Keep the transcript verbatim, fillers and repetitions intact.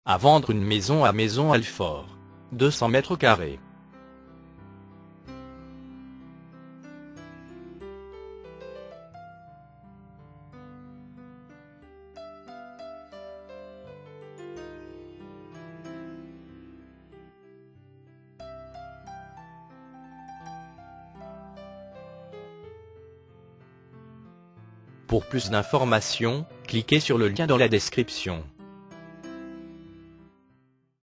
À vendre une maison à Maison Alfort. deux cents mètres carrés. Pour plus d'informations, cliquez sur le lien dans la description.